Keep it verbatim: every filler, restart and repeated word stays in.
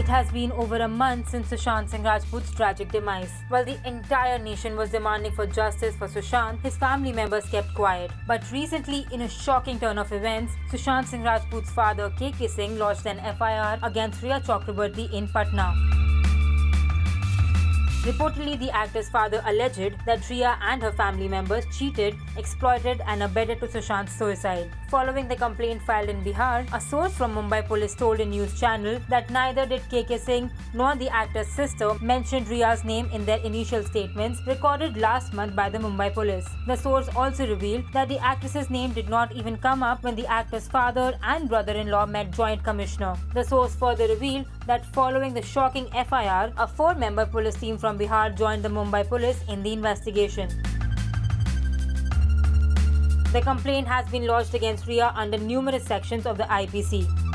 It has been over a month since Sushant Singh Rajput's tragic demise. While the entire nation was demanding for justice for Sushant, his family members kept quiet. But recently, in a shocking turn of events, Sushant Singh Rajput's father K K Singh lodged an F I R against Rhea Chakraborty in Patna. Reportedly, the actor's father alleged that Rhea and her family members cheated, exploited and abetted to Sushant's suicide. Following the complaint filed in Bihar, a source from Mumbai police told a news channel that neither did K K Singh nor the actor's sister mentioned Rhea's name in their initial statements recorded last month by the Mumbai police. The source also revealed that the actress's name did not even come up when the actor's father and brother-in-law met Joint Commissioner. The source further revealed that following the shocking F I R, a four-member police team from Bihar joined the Mumbai police in the investigation. The complaint has been lodged against Rhea under numerous sections of the I P C.